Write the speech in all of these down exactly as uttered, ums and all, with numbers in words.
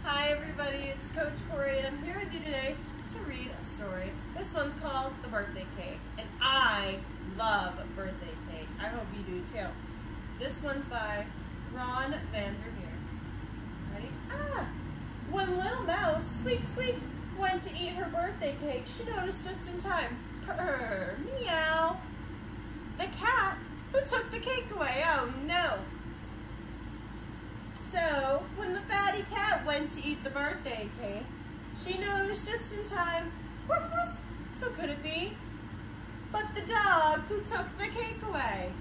Hi everybody, it's Coach Kori and I'm here with you today to read a story. This one's called The Birthday Cake, and I love birthday cake. I hope you do too. This one's by Ronvander Meer. Ready? Ah! When Little Mouse, squeak squeak, went to eat her birthday cake, she noticed just in time, purr, meow, the cat who took the cake away. Oh no! So, when the fatty cat went to eat the birthday cake, she noticed just in time, woof woof, who could it be? But the dog who took the cake away.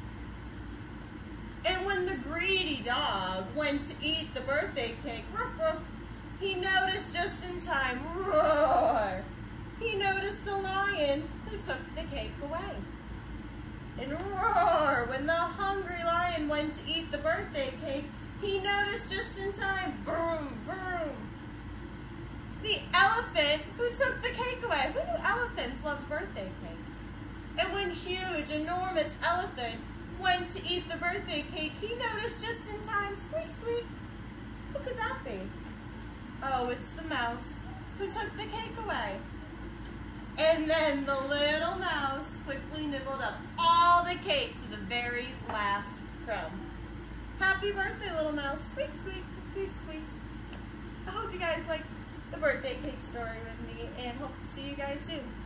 And when the greedy dog went to eat the birthday cake, woof woof, he noticed just in time, roar, he noticed the lion who took the cake away. And roar, when the hungry lion went to eat the birthday cake, he noticed just in time, vroom, vroom, the elephant who took the cake away. Who knew elephants loved birthday cake? And when huge, enormous elephant went to eat the birthday cake, he noticed just in time, squeak, squeak. Who could that be? Oh, it's the mouse who took the cake away. And then the little mouse quickly nibbled up all the cake to the very last crumb. Happy birthday, little mouse. Squeak, squeak, squeak, squeak. I hope you guys liked the birthday cake story with me and hope to see you guys soon.